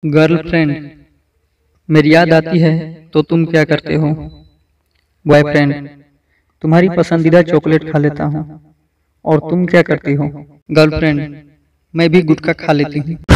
Girlfriend, मेरी याद आती है तो तुम क्या करते हो? बॉयफ्रेंड, तुम्हारी पसंदीदा चॉकलेट खा लेता हूँ। और तुम क्या करती हो? गर्लफ्रेंड, मैं भी गुटखा खा लेती हूँ।